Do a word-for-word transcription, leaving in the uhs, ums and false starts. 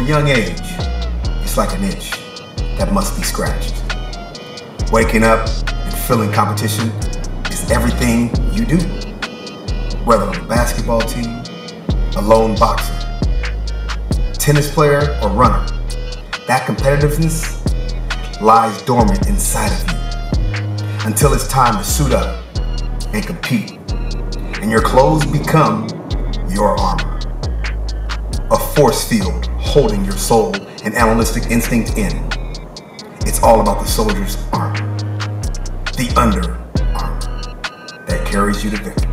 young age, it's like an itch that must be scratched. Waking up and feeling competition is everything you do. Whether on a basketball team, a lone boxer, tennis player, or runner, that competitiveness lies dormant inside of you until it's time to suit up and compete. And your clothes become your armor. A force field holding your soul and animalistic instinct in. It's all about the soldier's armor. The under armor that carries you to victory.